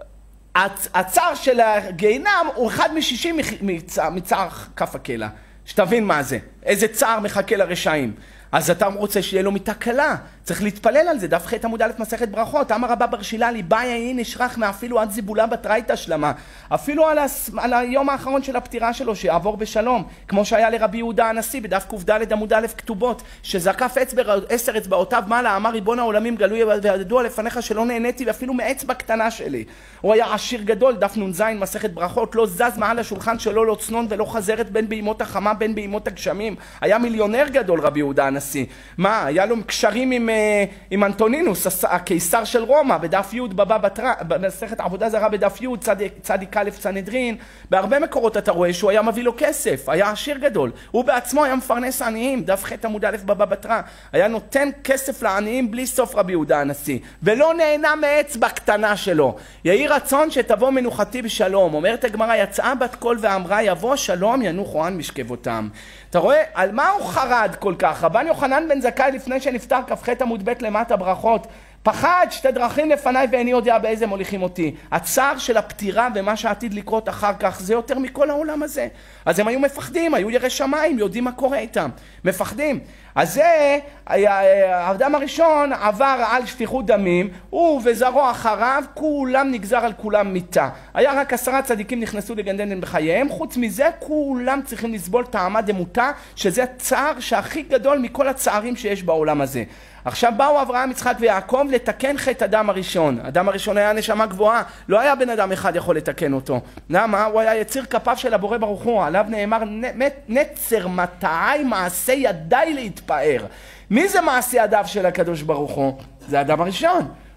הצער של הגיהינם הוא 1 מ-60 מצער כף הקלע. שתבין מה זה, איזה צער מחכה לרשעים. אז אתה רוצה שיהיה לו מיטה קלה, צריך להתפלל על זה. דף ח' עמוד א' מסכת ברכות, אמר רבא בר שילאלי, באי אין נשרח מאפילו עד זיבולה בתרייתא שלמה. אפילו על היום האחרון של הפטירה שלו, שיעבור בשלום, כמו שהיה לרבי יהודה הנשיא בדף קד עמוד א' כתובות, שזקף 10 אצבעותיו מעלה, אמר ריבון העולמים גלוי וידוע לפניך שלא נהניתי ואפילו מאצבע קטנה שלי. הוא היה עשיר גדול, דף נ"ז מסכת ברכות, לא זז מעל השולחן שלו לא צנון ולא חזרת בין בימות החמה בין בימות הגשמים. היה מיליונר גדול רבי יהודה הנשיא. מה, היה לו קשרים עם אנטונינוס, הקיסר של רומא, בדף י' בבא בתרא, במסכת עבודה זרה בדף י' צדיק א' סנהדרין. בהרבה מקורות אתה רואה שהוא היה מביא לו כסף, היה עשיר גדול. הוא בעצמו היה מפרנס עניים, דף ח' עמוד א' בבא בתרא. היה נותן כסף לעניים בלי סוף רבי יהודה הנשיא, ולא נהנה מאצבע קטנה שלו. יהי רצון שתבוא מנוחתי בשלום. אומרת הגמרא, יצאה בת קול ואמרה, יבוא שלום ינוחו ען משכבותם. אתה רואה על מה הוא חרד כל כך? רבן יוחנן בן זכאי לפני שנפטר, כ"ח עמוד ב' למטה ברכות, פחד 2 דרכים לפניי ואיני יודע באיזה מוליכים אותי. הצער של הפטירה ומה שעתיד לקרות אחר כך זה יותר מכל העולם הזה. אז הם היו מפחדים, היו יראי שמיים, יודעים מה קורה איתם, מפחדים. אז זה, האדם הראשון עבר על שפיכות דמים, הוא וזרעו אחריו, כולם נגזר על כולם מיתה. היה רק 10 צדיקים נכנסו לגן עדן בחייהם, חוץ מזה כולם צריכים לסבול טעמה דמותה, שזה צער שהכי גדול מכל הצערים שיש בעולם הזה. עכשיו באו אברהם, יצחק ויעקב לתקן חטא אדם הראשון. אדם הראשון היה נשמה גבוהה, לא היה בן אדם אחד יכול לתקן אותו. למה? הוא היה יציר כפיו של הבורא ברוך הוא, עליו נאמר נצר מטעי מעשה ידיי להתפאר. מי זה מעשה ידיו של הקדוש ברוך הוא? זה אדם הראשון.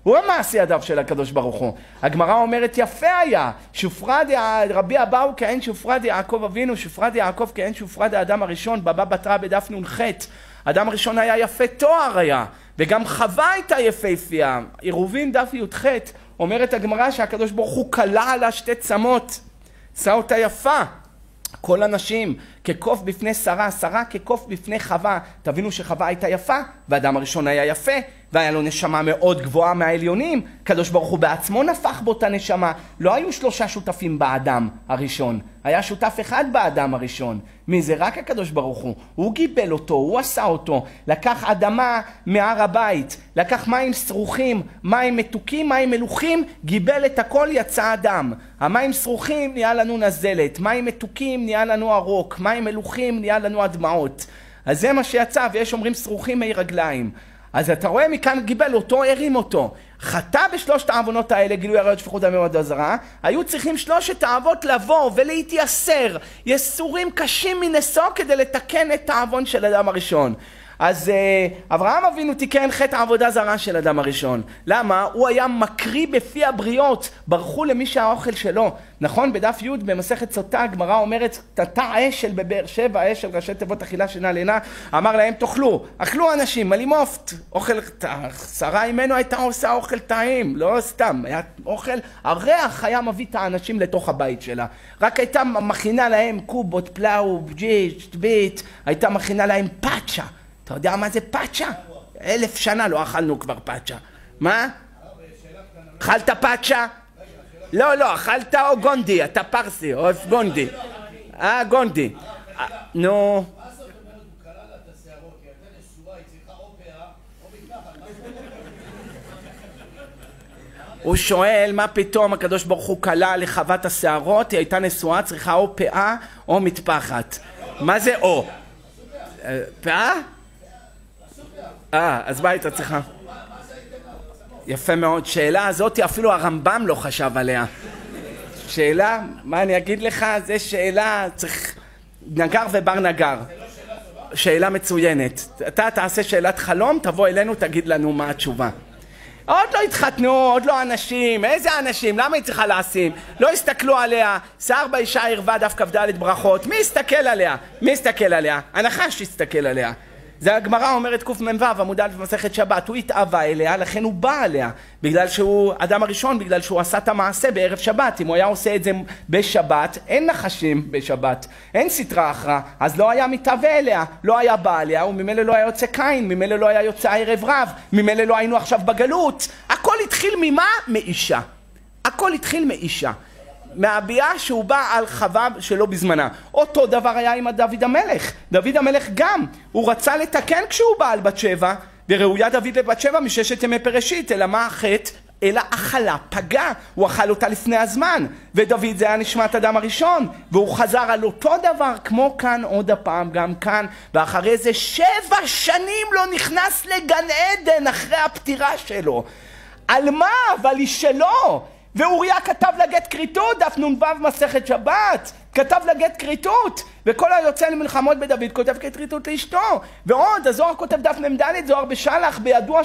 הוא המעשי ידיו של הקדוש ברוך הוא. הגמרא אומרת יפה היה, רבי אבאו כהן שופרד יעקב אבינו, שופרד יעקב כהן שופרד האדם הראשון, בבא בתרא בדף נ"ח. האדם הראשון היה יפה תואר היה, וגם חווה הייתה יפהפייה. עירובין דף י"ח אומרת הגמרא שהקדוש ברוך הוא קלה עלה שתי צמות, עשה אותה יפה. כל הנשים כקוף בפני שרה, שרה כקוף בפני חווה. תבינו שחווה הייתה יפה, והאדם הראשון היה יפה, והיה לו נשמה מאוד גבוהה מהעליונים. הקדוש ברוך הוא בעצמו נפח באותה נשמה. לא היו 3 שותפים באדם הראשון, היה שותף אחד באדם הראשון. מי זה? רק הקדוש ברוך הוא. הוא גיבל אותו, הוא עשה אותו. לקח אדמה מהר הבית, לקח מים סרוכים, מים מתוקים, מים מלוכים, גיבל את הכל, יצא אדם. המים סרוכים נהיה לנו נזלת, מים מתוקים נהיה לנו הרוק, מים מלוכים נהיה לנו הדמעות. אז זה מה שיצא, ויש אומרים סרוכים מי רגליים. אז אתה רואה מכאן גיבל אותו, הרים אותו. חטא בשלושת העוונות האלה, גילוי עריות, שפיכות דמים ועבודה זרה. היו צריכים 3 האבות לבוא ולהתייסר, יסורים קשים מנשוא כדי לתקן את העוון של האדם הראשון. אז אברהם אבינו תיקן חטא העבודה זרה של האדם הראשון. למה? הוא היה מקריא בפי הבריות, ברחו למי שהאוכל שלו. נכון? בדף י' במסכת סוטה הגמרא אומרת, תטע אשל בבאר שבע, אשל ראשי תיבות אכילה שינה לינה, אמר להם תאכלו, אכלו אנשים, מלימופת, אוכל, שרה אימנו הייתה עושה אוכל טעים, לא סתם, היה אוכל, הריח היה מביא את האנשים לתוך הבית שלה, רק הייתה מכינה להם קובות, פלאו, ביט, הייתה מכינה להם פאצ'ה. אתה יודע מה זה פאצ'ה? 1000 שנה לא אכלנו כבר פאצ'ה. מה? אכלת פאצ'ה? לא, אכלת או גונדי, אתה פרסי, או גונדי. גונדי. נו. מה זאת אומרת, הוא קרא לה את השערות, כי הייתה נשואה, היא צריכה או פאה, או מתחת. הוא שואל, מה פתאום הקדוש ברוך הוא קלה לחוות השערות, היא הייתה נשואה, צריכה או פאה או מטפחת. מה זה או? פאה? אז מה הייתה צריכה? יפה מאוד. שאלה הזאת אפילו הרמב"ם לא חשב עליה. שאלה, מה אני אגיד לך? זה שאלה, צריך נגר ובר נגר. שאלה מצוינת. אתה תעשה שאלת חלום, תבוא אלינו, תגיד לנו מה התשובה. עוד לא התחתנו, עוד לא אנשים. איזה אנשים? למה היא צריכה לשים? לא הסתכלו עליה. שיער באישה ערווה דף כ"ד ברכות. מי הסתכל עליה? מי הסתכל עליה? הנחש הסתכל עליה. זה הגמרא אומרת קמ"ו עמוד א' במסכת שבת, הוא התאווה אליה, לכן הוא בא עליה, בגלל שהוא אדם הראשון, בגלל שהוא עשה את המעשה בערב שבת. אם הוא היה עושה את זה בשבת, אין נחשים בשבת, אין סטרה אחרא, אז לא היה מתאווה אליה, לא היה בא עליה, וממילא לא היה יוצא קין, ממילא לא היה יוצא ערב רב, ממילא לא היינו עכשיו בגלות. הכל התחיל ממה? מאישה. הכל התחיל מאישה. מהביאה שהוא בא על חווה שלא בזמנה. אותו דבר היה עם דוד המלך. דוד המלך גם, הוא רצה לתקן כשהוא בא על בת שבע, וראויה דוד לבת שבע מששת ימי פרשית, אלא מה החטא? אלא אכלה, פגע, הוא אכל אותה לפני הזמן, ודוד זה היה נשמת אדם הראשון, והוא חזר על אותו דבר, כמו כאן עוד הפעם, גם כאן, ואחרי זה 7 שנים לא נכנס לגן עדן אחרי הפטירה שלו. על מה? אבל היא שלו. ואוריה כתב לגט כריתות, דף נ"ו מסכת שבת, כתב לגט כריתות, וכל היוצא למלחמות בדוד כותב כריתות לאשתו. ועוד, הזוהר כותב דף מ"ד, זוהר בשלח, בידוע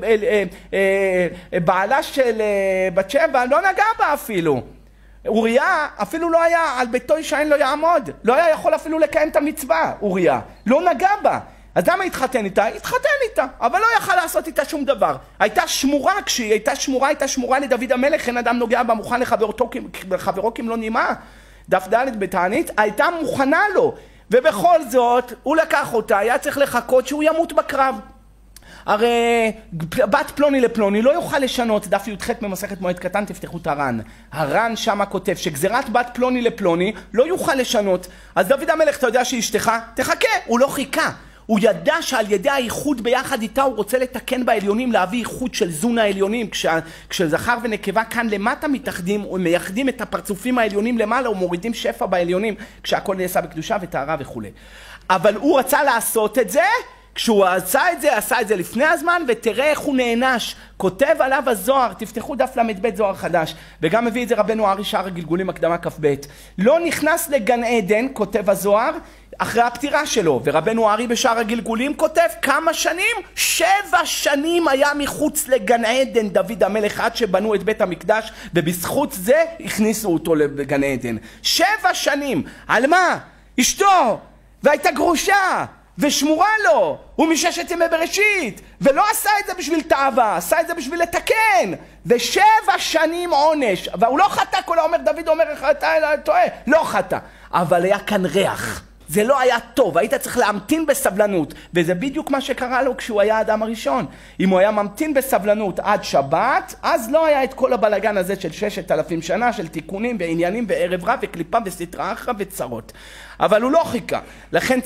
שבעלה של בת שבע לא נגע בה אפילו. אוריה אפילו לא היה, על ביתו ישען לא יעמוד, לא היה יכול אפילו לקיים את המצווה, אוריה, לא נגע בה. אז למה התחתן איתה? התחתן איתה, אבל לא יכל לעשות איתה שום דבר. הייתה שמורה, כשהיא הייתה שמורה לדוד המלך, אין אדם נוגע בה, מוכן לחברו כמלוא נימה. דף ד' בתענית, הייתה מוכנה לו, ובכל זאת הוא לקח אותה, היה צריך לחכות שהוא ימות בקרב. הרי בת פלוני לפלוני לא יוכל לשנות, דף י"ח במסכת מועד קטן, תפתחו את הר"ן. הר"ן שמה כותב שגזירת בת פלוני לפלוני לא יוכל לשנות. אז דוד המלך, אתה יודע שאשתך? תחכה, הוא לא חיכה. הוא ידע שעל ידי האיחוד ביחד איתה הוא רוצה לתקן בעליונים, להביא איחוד של זון העליונים. כשזכר ונקבה כאן למטה מתאחדים, ומייחדים את הפרצופים העליונים למעלה ומורידים שפע בעליונים, כשהכל נעשה בקדושה וטהרה וכו'. אבל הוא רצה לעשות את זה כשהוא עשה את זה לפני הזמן, ותראה איך הוא נענש. כותב עליו הזוהר, תפתחו דף למד זוהר חדש, וגם מביא את זה רבנו ארי שער הגלגולים הקדמה כ"ב. לא נכנס לגן עדן, כותב הזוהר, אחרי הפטירה שלו, ורבנו ארי בשער הגלגולים כותב כמה שנים? 7 שנים היה מחוץ לגן עדן דוד המלך עד שבנו את בית המקדש, ובזכות זה הכניסו אותו לגן עדן. 7 שנים. על מה? אשתו, והייתה גרושה, ושמורה לו, הוא מששת ימי בראשית, ולא עשה את זה בשביל תאווה, עשה את זה בשביל לתקן, ו7 שנים עונש, והוא לא חטא, כל האומר דוד אומר אתה טועה, לא חטא, אבל היה כאן ריח, זה לא היה טוב, היית צריך להמתין בסבלנות, וזה בדיוק מה שקרה לו כשהוא היה האדם הראשון. אם הוא היה ממתין בסבלנות עד שבת, אז לא היה את כל הבלגן הזה של 6,000 שנה, של תיקונים ועניינים וערב רב וקליפה וסטרה אחרא וצרות. אבל הוא לא חיכה, לכן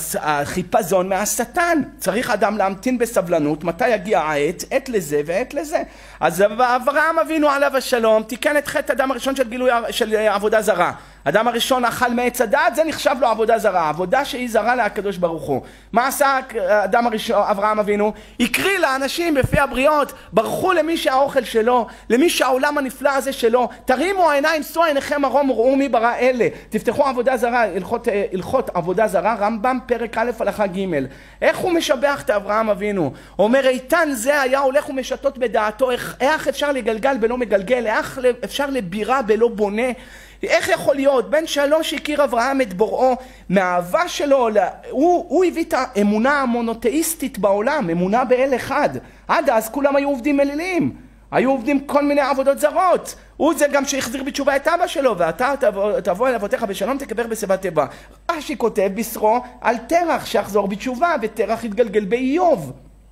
החיפזון מהשטן, צריך אדם להמתין בסבלנות, מתי יגיע העת, עת לזה ועת לזה. אז אברהם אבינו עליו השלום, תיקן את חטא אדם הראשון של עבודה זרה. אדם הראשון אכל מעץ הדעת, זה נחשב לו עבודה זרה, עבודה שהיא זרה לקדוש ברוך הוא. מה עשה אדם הראשון, אברהם אבינו? הקריא לאנשים בפי הבריות, ברחו למי שהאוכל שלו, למי שהעולם הנפלא הזה שלו, תרימו העיניים, שאו עיניכם מרום וראו מי ברא אלה. תפתחו עבודה זרה, הלכות עבודה זרה, רמב"ם פרק א' הלכה ג'. איך הוא משבח את אברהם אבינו? אומר איתן זה היה הולך ומשתות בדעתו, איך אפשר לגלגל בלא מגלגל, איך אפשר לבירה בלא בונה. איך יכול להיות? בן 3 הכיר אברהם את בוראו, מהאהבה שלו, הוא הביא את האמונה המונותאיסטית בעולם, אמונה באל אחד. עד אז כולם היו עובדים אלילים, היו עובדים כל מיני עבודות זרות. הוא זה גם שהחזיר בתשובה את אבא שלו, ואתה תבוא אל אבותיך בשלום תקבר בשיבה טובה. רש"י כותב בשרו על תרח שיחזור בתשובה, ותרח התגלגל באיוב.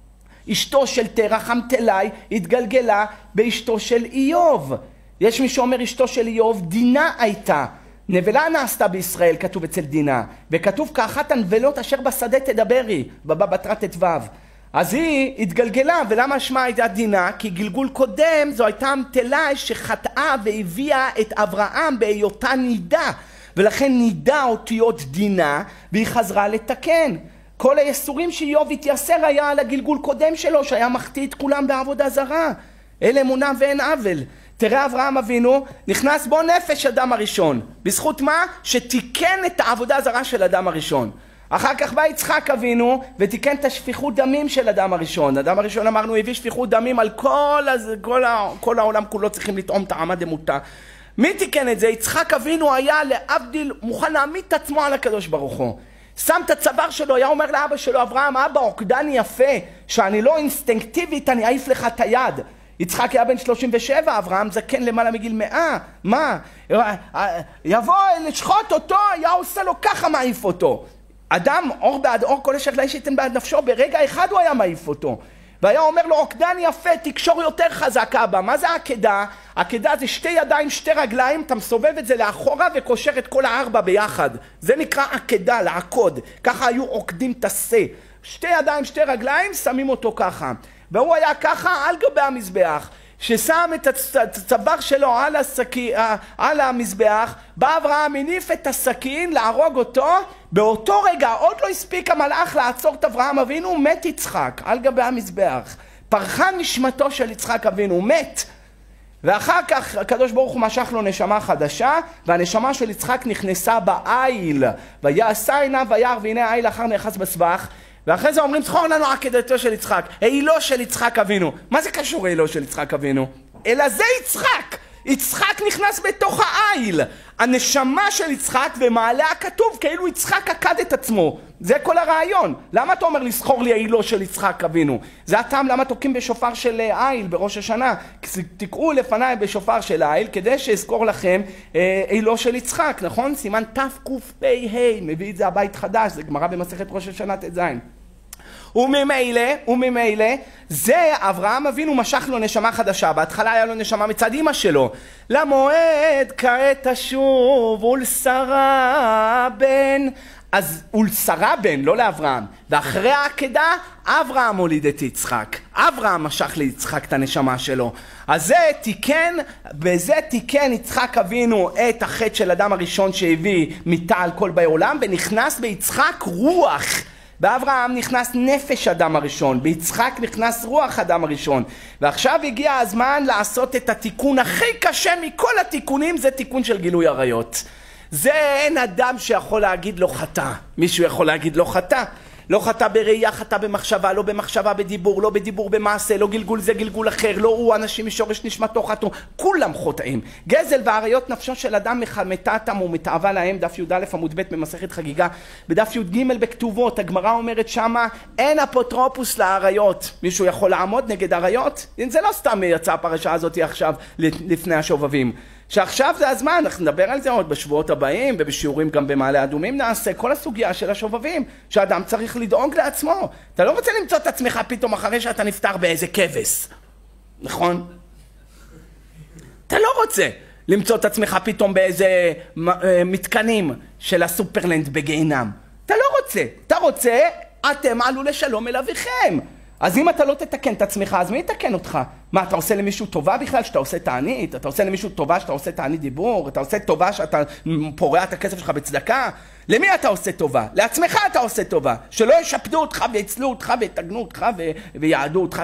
אשתו של תרח אמתלי התגלגלה באשתו של איוב. יש מי שאומר אשתו של איוב דינה הייתה, נבלה נעשתה בישראל, כתוב אצל דינה, וכתוב כאחת הנבלות אשר בשדה תדברי, בבא בתרא ט"ו. אז היא התגלגלה, ולמה שמה הייתה דינה? כי גלגול קודם זו הייתה אמתלי שחטאה והביאה את אברהם בהיותה נידה, ולכן נידה אותיות דינה, והיא חזרה לתקן. כל היסורים שאיוב התייסר היה על הגלגול קודם שלו, שהיה מחטיא את כולם בעבודה זרה. אל אמונה ואין עוול. תראה אברהם אבינו, נכנס בו נפש אדם הראשון. בזכות מה? שתיקן את העבודה הזרה של אדם הראשון. אחר כך בא יצחק אבינו ותיקן את השפיכות דמים של אדם הראשון. אדם הראשון אמרנו הביא שפיכות דמים על כל העולם כולו צריכים לטעום טעמה דמותה. מי תיקן את זה? יצחק אבינו היה להבדיל מוכן להעמיד את עצמו על הקדוש ברוך הוא. שם את הצוואר שלו, היה אומר לאבא שלו אברהם, אבא עוקדני יפה, שאני לא אינסטינקטיבית אני אעיף לך את היד. יצחק היה בן 37, אברהם זקן למעלה מגיל 100. מה? יבוא לשחוט אותו, היה עושה לו ככה מעיף אותו. אדם אור בעד אור, כל אשר לאיש ייתן בעד נפשו, ברגע אחד הוא היה מעיף אותו. והיה אומר לו עוקדן יפה, תקשור יותר חזקה בה. מה זה העקדה? העקדה זה 2 ידיים 2 רגליים, אתה מסובב את זה לאחורה וקושר את כל 4 ביחד. זה נקרא עקדה, לעקוד. ככה היו עוקדים את השה. 2 ידיים 2 רגליים, שמים אותו ככה. והוא היה ככה על גבי המזבח, ששם את הצוואר שלו על המזבח, בא אברהם הניף את הסכין להרוג אותו, באותו רגע עוד לא הספיק המלאך לעצור את אברהם אבינו, מת יצחק על גבי המזבח. פרחה נשמתו של יצחק אבינו, מת. ואחר כך הקדוש ברוך הוא משך לו נשמה חדשה, והנשמה של יצחק נכנסה בעיל, ויעשה עיניו וירא והנה העיל אחר נאחז בסבך. ואחרי זה אומרים, זכור לנו עקדתו של יצחק, העילו של יצחק אבינו. מה זה קשור העילו של יצחק אבינו? אלא זה יצחק. יצחק נכנס בתוך העיל. הנשמה של יצחק ומעלה הכתוב, כאילו יצחק עקד את עצמו. זה כל הרעיון. למה אתה אומר לזכור לי העילו של יצחק אבינו? זה הטעם למה תוקעים בשופר של העיל בראש השנה. תקעו לפניי בשופר של העיל, כדי שאזכור לכם העילו של יצחק, נכון? סימן תקפ"ה, מביא את זה הבית חדש, זה גמרא במסכת ראש השנה ט"ז. וממילא, זה אברהם אבינו משך לו נשמה חדשה. בהתחלה היה לו נשמה מצד אמא שלו. למועד כעת תשוב ולשרה בן. אז ולשרה בן, לא לאברהם. ואחרי העקדה, אברהם הוליד את יצחק. אברהם משך ליצחק את הנשמה שלו. אז בזה תיקן יצחק אבינו את החטא של אדם הראשון שהביא מיתה על כל בעולם, ונכנס ביצחק רוח. באברהם נכנס נפש אדם הראשון, ביצחק נכנס רוח אדם הראשון, ועכשיו הגיע הזמן לעשות את התיקון הכי קשה מכל התיקונים, זה תיקון של גילוי עריות. זה אין אדם שיכול להגיד לא חטא. מישהו יכול להגיד לא חטא? לא חטא בראייה, חטא במחשבה, לא במחשבה בדיבור, לא בדיבור במעשה, לא גלגול זה גלגול אחר, לא הוא אנשים משורש נשמתו חטאו, כולם חוטאים. גזל ועריות נפשו של אדם מחמתתם ומתאווה להם, דף י"א עמוד ב' במסכת חגיגה. בדף י"ג בכתובות, הגמרא אומרת שמה, אין אפוטרופוס לעריות. מישהו יכול לעמוד נגד עריות? זה לא סתם יצאה הפרשה הזאת עכשיו לפני השובבים. שעכשיו זה הזמן, אנחנו נדבר על זה עוד בשבועות הבאים, ובשיעורים גם במעלה אדומים נעשה כל הסוגיה של השובבים, שאדם צריך לדאוג לעצמו. אתה לא רוצה למצוא את עצמך פתאום אחרי שאתה נפטר באיזה כבש, נכון? אתה לא רוצה למצוא את עצמך פתאום באיזה מתקנים של הסופרלנד בגיהינם. אתה לא רוצה, אתה רוצה, אתם עלו לשלום אל אביכם. אז אם אתה לא תתקן את עצמך, אז מי יתקן אותך? מה, אתה עושה למישהו טובה בכלל שאתה עושה תענית? אתה עושה למישהו טובה שאתה עושה תענית דיבור? אתה עושה טובה שאתה פורע את הכסף שלך בצדקה? למי אתה עושה טובה? לעצמך אתה עושה טובה. שלא ישפטו אותך ויצלו אותך ויתגנו אותך ויעדו אותך.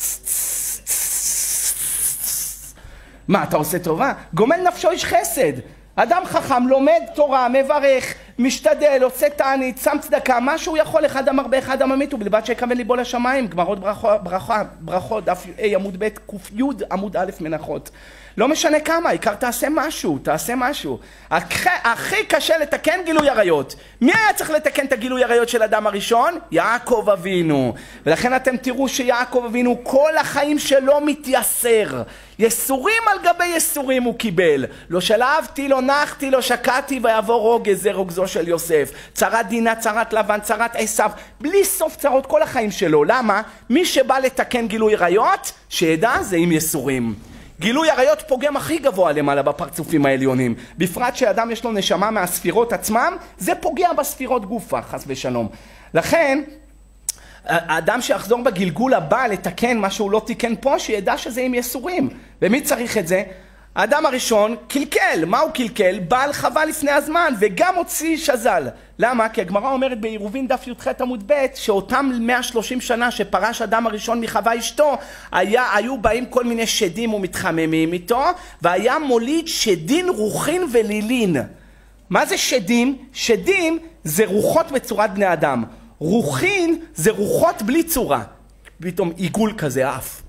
מה, אתה עושה טובה? גומל נפשו איש חסד. אדם חכם, לומד תורה, מברך, משתדל, עושה תענית, שם צדקה, מה שהוא יכול, אחד אמר באחד הממית, ובלבד שיקבל ליבו לשמיים. גמרות ברכות, דף A עמוד ב' ק"י עמוד א' מנחות. לא משנה כמה, העיקר תעשה משהו, תעשה משהו. הכי קשה לתקן גילוי עריות. מי היה צריך לתקן את הגילוי עריות של אדם הראשון? יעקב אבינו. ולכן אתם תראו שיעקב אבינו כל החיים שלו מתייסר. יסורים על גבי יסורים הוא קיבל. לא שלבתי, לא נחתי, לא שקעתי, ויעבור רוגז, זה רוגזו של יוסף. צרת דינה, צרת לבן, צרת עשיו, בלי סוף צרות כל החיים שלו. למה? מי שבא לתקן גילוי עריות, שידע זה עם יסורים. גילוי עריות פוגם הכי גבוה למעלה בפרצופים העליונים. בפרט שאדם יש לו נשמה מהספירות עצמם, זה פוגע בספירות גופה, חס ושלום. לכן, האדם שיחזור בגלגול הבא לתקן מה שהוא לא תיקן פה, שידע שזה עם יסורים. ומי צריך את זה? האדם הראשון קלקל. מה הוא קלקל? בעל חווה לפני הזמן, וגם הוציא שזל. למה? כי הגמרא אומרת בעירובין דף י"ח עמוד ב' שאותם 130 שנה שפרש אדם הראשון מחווה אשתו, היו באים כל מיני שדים ומתחממים איתו, והיה מוליד שדין, רוחין ולילין. מה זה שדים? שדים זה רוחות בצורת בני אדם. רוחין זה רוחות בלי צורה. פתאום עיגול כזה, אף.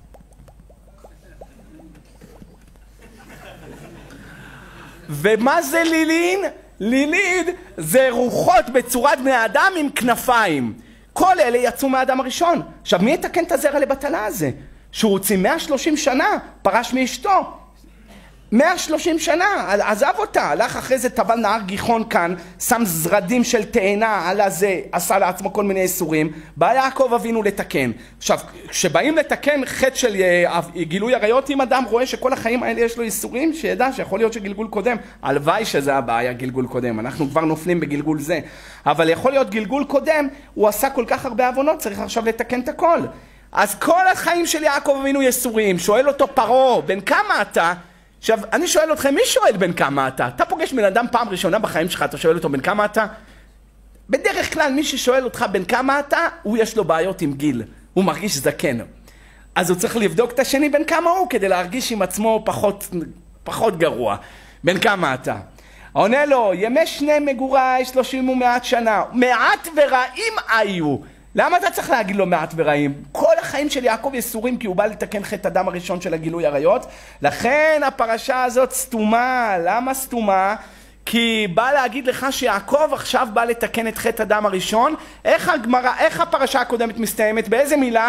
ומה זה לילין? לילין זה רוחות בצורת בני אדם עם כנפיים. כל אלה יצאו מהאדם הראשון. עכשיו, מי יתקן את הזרע לבטלה הזה? שהוא הוציא 130 שנה, פרש מאשתו. 130 שנה, עזב אותה, הלך אחרי זה, טבל נהר גיחון כאן, שם זרדים של תאנה על הזה, עשה לעצמו כל מיני איסורים, בא יעקב אבינו לתקן. עכשיו, כשבאים לתקן חטא של גילוי עריות, אם אדם רואה שכל החיים האלה יש לו איסורים, שידע שיכול להיות שגלגול קודם, הלוואי שזה הבעיה גלגול קודם, אנחנו כבר נופלים בגלגול זה, אבל יכול להיות גלגול קודם, הוא עשה כל כך הרבה עוונות, צריך עכשיו לתקן את הכל. אז כל החיים של יעקב אבינו איסורים, שואל אותו פרעה, בן כמה אתה? עכשיו, אני שואל אתכם, מי שואל בן כמה אתה? אתה פוגש בן אדם פעם ראשונה בחיים שלך, אתה שואל אותו בן כמה אתה? בדרך כלל, מי ששואל אותך בן כמה אתה, הוא יש לו בעיות עם גיל. הוא מרגיש זקן. אז הוא צריך לבדוק את השני בן כמה הוא, כדי להרגיש עם עצמו פחות גרוע. בן כמה אתה? עונה לו, ימי שני מגורי 30 ומעט שנה. מעט ורעים היו. למה אתה צריך להגיד לו מעט ורעים? כל החיים של יעקב יסורים, כי הוא בא לתקן חטא אדם הראשון של הגילוי עריות. לכן הפרשה הזאת סתומה. למה סתומה? כי בא להגיד לך שיעקב עכשיו בא לתקן את חטא אדם הראשון. איך הפרשה הקודמת מסתיימת? באיזה מילה?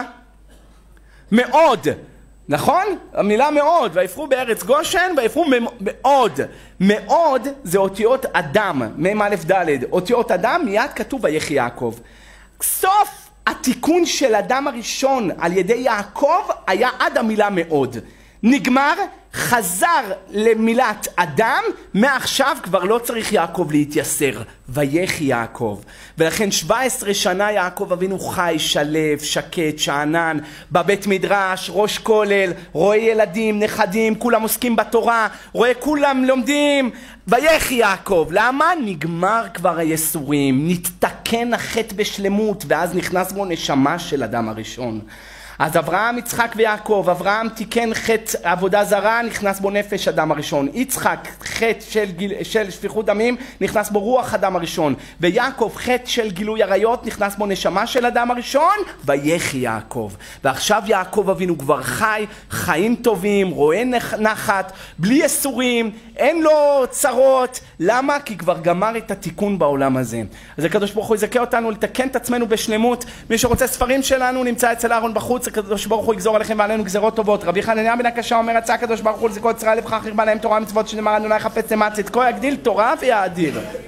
מאוד. נכון? המילה מאוד. ויפרו בארץ גושן, ויפרו מאוד. מאוד זה אותיות אדם, מ' א' ד'. אותיות אדם מיד כתוב ויחי יעקב. סוף התיקון של אדם הראשון על ידי יעקב היה עד המילה מאוד. נגמר, חזר למילת אדם, מעכשיו כבר לא צריך יעקב להתייסר. ויחי יעקב. ולכן 17 שנה יעקב אבינו חי, שלב, שקט, שענן, בבית מדרש, ראש כולל, רואה ילדים, נכדים, כולם עוסקים בתורה, רואה כולם לומדים. ויחי יעקב. למה? נגמר כבר היסורים, נתתקן תיקן החטא בשלמות, ואז נכנס בו נשמה של אדם הראשון. אז אברהם, יצחק ויעקב, אברהם תיקן חטא עבודה זרה, נכנס בו נפש אדם הראשון. יצחק חטא של שפיכות דמים, נכנס בו רוח אדם הראשון. ויעקב חטא של גילוי עריות, נכנס בו נשמה של אדם הראשון, ויחי יעקב. ועכשיו יעקב אבינו כבר חי, חיים טובים, רואה נחת, בלי יסורים, אין לו צרות. למה? כי כבר גמר את התיקון בעולם הזה. אז הקדוש ברוך הוא יזכה אותנו לתקן את עצמנו בשלמות. מי שרוצה ספרים שלנו נמצא אצל אהרון בחוץ. הקדוש ברוך הוא יגזור עליכם ועלינו גזרות טובות. רבי חנניה בן הקשה אומר, רצה הקדוש ברוך הוא לזכות ישראל לבחר חרבה להם תורה ומצוות שנאמר אדוני חפץ למען צדקו, יגדיל תורה ויאדיר.